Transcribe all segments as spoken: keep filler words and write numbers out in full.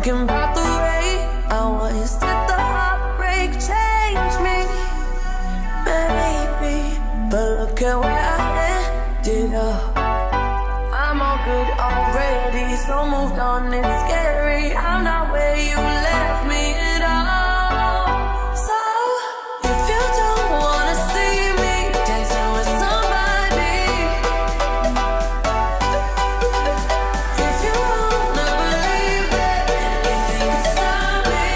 thinking about the way I was. Did the heartbreak change me? Maybe, but look at where I ended up. I'm all good already, so moved on, it's scary. I'm not where you left me at all. So, if you don't wanna see me dancing with somebody, if you wanna believe it, anything can stop me.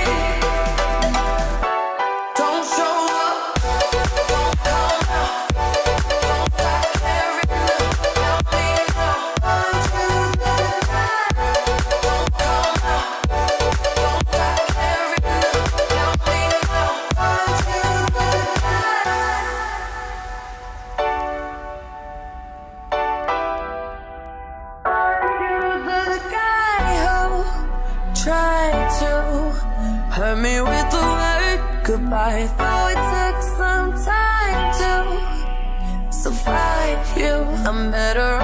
Don't show up, don't come out, don't stop caring, help me now. Want you tonight, don't come out, don't stop caring, help me now. Want you tonight. You're the guy who tried to hurt me with the word goodbye. Though it took some time to survive you, I'm better